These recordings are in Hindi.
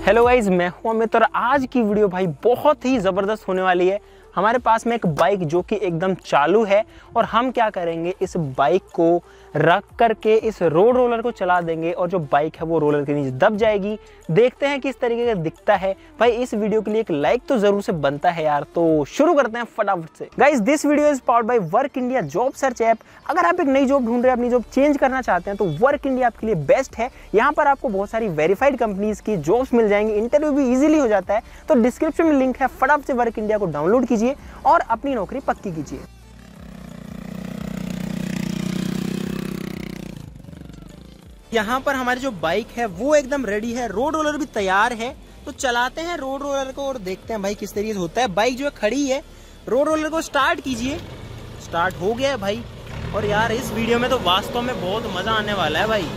हेलो गाइज, मैं हूं अमित और आज की वीडियो भाई बहुत ही ज़बरदस्त होने वाली है। हमारे पास में एक बाइक जो कि एकदम चालू है और हम क्या करेंगे, इस बाइक को रख करके इस रोड रोलर को चला देंगे और जो बाइक है वो रोलर के नीचे दब जाएगी। देखते हैं किस तरीके का दिखता है। भाई इस वीडियो के लिए एक लाइक तो जरूर से बनता है यार, तो शुरू करते हैं फटाफट से। Guys this video is powered by Work India job search app. अगर आप एक नई जॉब ढूंढ रहे हैं, अपनी जॉब चेंज करना चाहते हैं तो वर्क इंडिया आपके लिए बेस्ट है। यहाँ पर आपको बहुत सारी वेरीफाइड कंपनीज की जॉब्स मिल जाएंगी, इंटरव्यू भी इजीली हो जाता है। तो डिस्क्रिप्शन में लिंक है, फटाफट से वर्क इंडिया को डाउनलोड कीजिए और अपनी नौकरी पक्की कीजिए। यहाँ पर हमारी जो बाइक है वो एकदम रेडी है, रोड रोलर भी तैयार है। तो चलाते हैं रोड रोलर को और देखते हैं भाई किस तरीके से होता है। बाइक जो है खड़ी है, रोड रोलर को स्टार्ट कीजिए। स्टार्ट हो गया है भाई। और यार इस वीडियो में तो वास्तव में बहुत मजा आने वाला है भाई।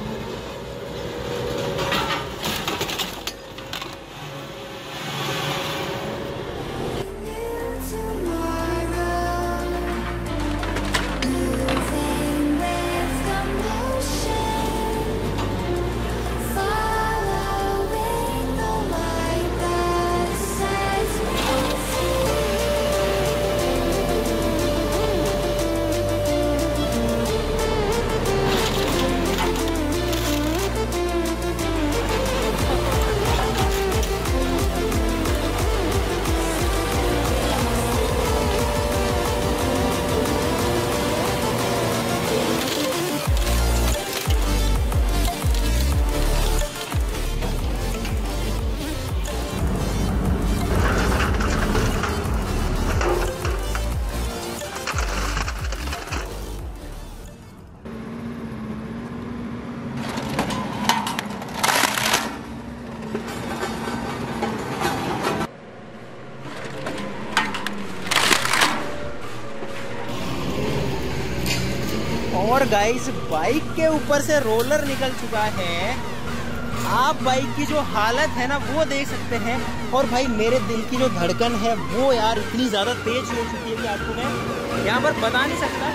और गाइस बाइक के ऊपर से रोलर निकल चुका है। आप बाइक की जो हालत है ना वो देख सकते हैं। और भाई मेरे दिल की जो धड़कन है वो यार इतनी ज्यादा तेज हो चुकी है कि आपको मैं यहाँ पर बता नहीं सकता।